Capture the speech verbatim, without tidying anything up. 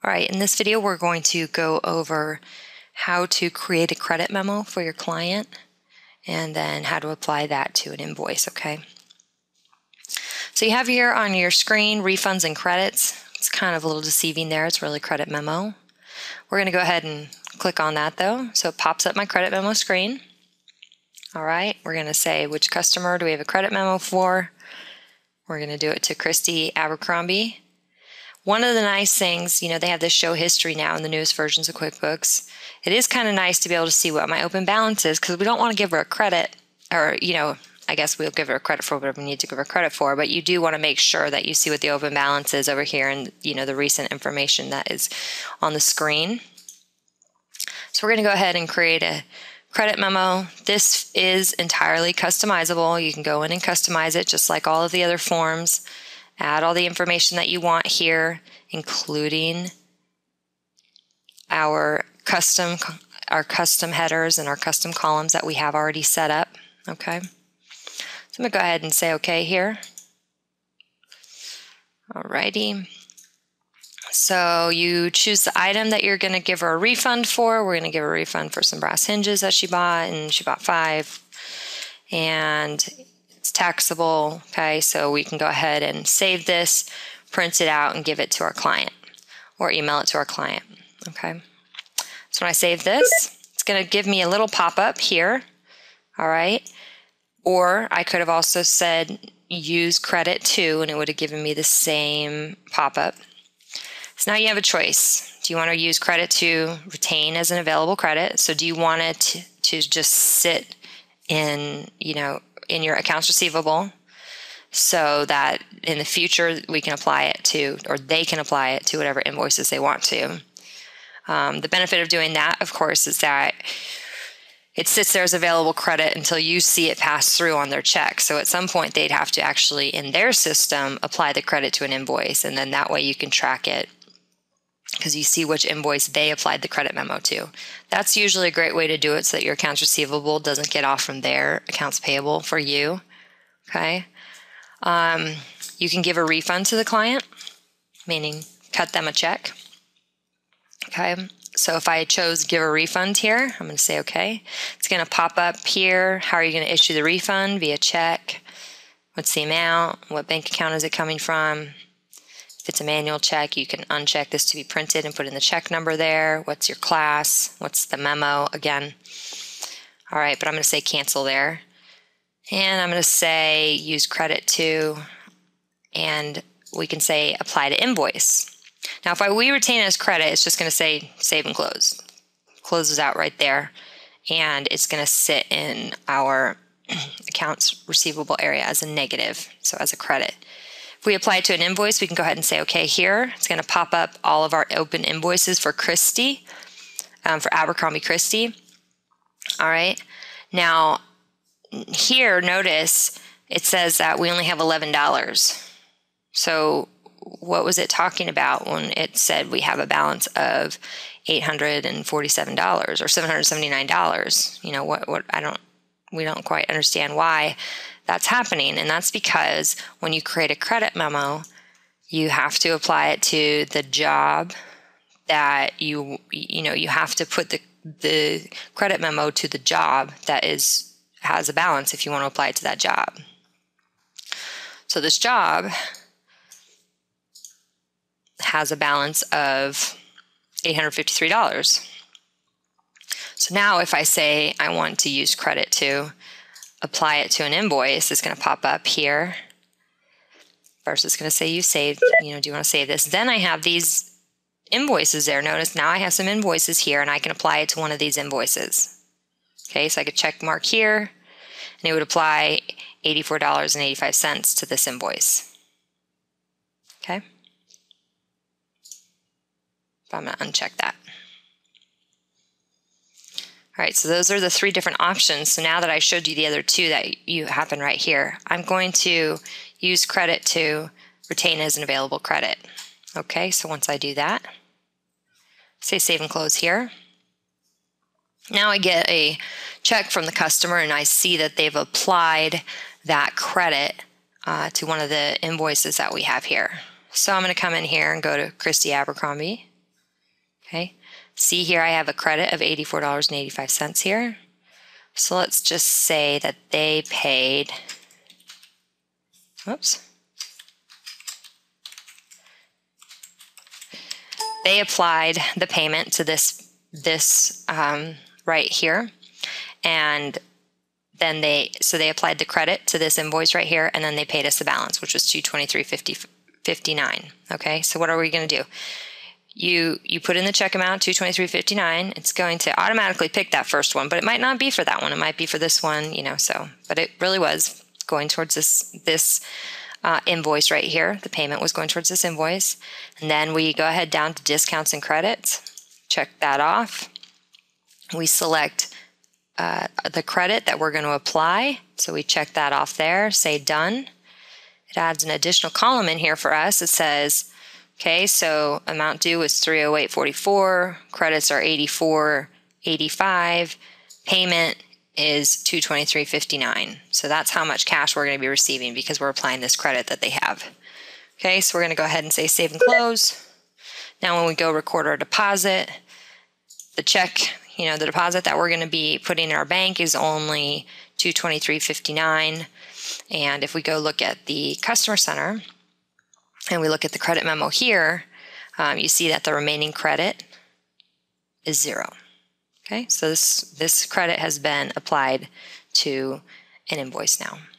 All right, in this video, we're going to go over how to create a credit memo for your client and then how to apply that to an invoice, okay? So you have here on your screen refunds and credits. It's kind of a little deceiving there. It's really credit memo. We're going to go ahead and click on that though. So it pops up my credit memo screen. All right, we're going to say which customer do we have a credit memo for. We're going to do it to Christy Abercrombie. One of the nice things, you know, they have this show history now in the newest versions of QuickBooks. It is kind of nice to be able to see what my open balance is because we don't want to give her a credit, or, you know, I guess we'll give her a credit for whatever we need to give her credit for, but you do want to make sure that you see what the open balance is over here and, you know, the recent information that is on the screen. So we're going to go ahead and create a credit memo. This is entirely customizable. You can go in and customize it just like all of the other forms. Add all the information that you want here, including our custom our custom headers and our custom columns that we have already set up. Okay. So I'm going to go ahead and say okay here. Alrighty. So you choose the item that you're going to give her a refund for. We're going to give her a refund for some brass hinges that she bought, and she bought five. And it's taxable, okay, so we can go ahead and save this, print it out, and give it to our client, or email it to our client, okay. So when I save this, it's going to give me a little pop-up here, all right, or I could have also said use credit to, and it would have given me the same pop-up. So now you have a choice. Do you want to use credit to retain as an available credit? So do you want it to, to just sit in, you know, in your accounts receivable so that in the future we can apply it to, or they can apply it to whatever invoices they want to. Um, the benefit of doing that, of course, is that it sits there as available credit until you see it pass through on their check. So at some point they'd have to actually, in their system, apply the credit to an invoice, and then that way you can track it because you see which invoice they applied the credit memo to. That's usually a great way to do it so that your accounts receivable doesn't get off from their accounts payable for you, okay? Um, you can give a refund to the client, meaning cut them a check, okay? So if I chose give a refund here, I'm going to say okay. It's going to pop up here. How are you going to issue the refund? Via check. What's the amount? What bank account is it coming from? If it's a manual check, you can uncheck this to be printed and put in the check number there. What's your class? What's the memo? Again. All right, but I'm going to say cancel there. And I'm going to say use credit to, and we can say apply to invoice. Now, if I we retain it as credit, it's just going to say save and close. Closes out right there. And it's going to sit in our accounts receivable area as a negative, so as a credit. If we apply it to an invoice, we can go ahead and say okay here. It's going to pop up all of our open invoices for Christy, um, for Abercrombie Christie. All right. Now, here, notice it says that we only have eleven dollars. So what was it talking about when it said we have a balance of eight hundred forty-seven dollars or seven hundred seventy-nine dollars? You know, what, what, I don't, we don't quite understand why that's happening. And that's because when you create a credit memo, you have to apply it to the job that you, you know, you have to put the, the credit memo to the job that is, has a balance if you want to apply it to that job. So this job has a balance of eight hundred fifty-three dollars. So now if I say I want to use credit to apply it to an invoice, it's going to pop up here. First it's going to say you saved, you know, do you want to save this? Then I have these invoices there. Notice now I have some invoices here and I can apply it to one of these invoices. Okay, so I could check mark here and it would apply eighty-four dollars and eighty-five cents to this invoice. Okay. I'm going to uncheck that. All right, so those are the three different options. So now that I showed you the other two that you happen right here, I'm going to use credit to retain as an available credit. Okay, so once I do that, say save and close here. Now I get a check from the customer and I see that they've applied that credit uh, to one of the invoices that we have here. So I'm going to come in here and go to Christy Abercrombie. Okay. See here, I have a credit of eighty-four dollars and eighty-five cents here. So let's just say that they paid, whoops. They applied the payment to this, this um, right here. And then they, so they applied the credit to this invoice right here, and then they paid us the balance, which was two hundred twenty-three dollars and fifty-nine cents. Okay, so what are we going to do? You you put in the check amount, two hundred twenty-three dollars and fifty-nine cents. It's going to automatically pick that first one, but it might not be for that one. It might be for this one, you know, so, but it really was going towards this, this uh, invoice right here. The payment was going towards this invoice. And then we go ahead down to discounts and credits, check that off. We select uh, the credit that we're going to apply. So we check that off there, say done. It adds an additional column in here for us. It says, okay, so amount due is three oh eight forty-four, credits are eighty-four eighty-five, payment is two hundred twenty-three dollars and fifty-nine cents. So that's how much cash we're going to be receiving because we're applying this credit that they have. Okay, so we're going to go ahead and say save and close. Now when we go record our deposit, the check, you know, the deposit that we're going to be putting in our bank is only two hundred twenty-three dollars and fifty-nine cents. And if we go look at the customer center and we look at the credit memo here, um, you see that the remaining credit is zero. Okay, so this, this credit has been applied to an invoice now.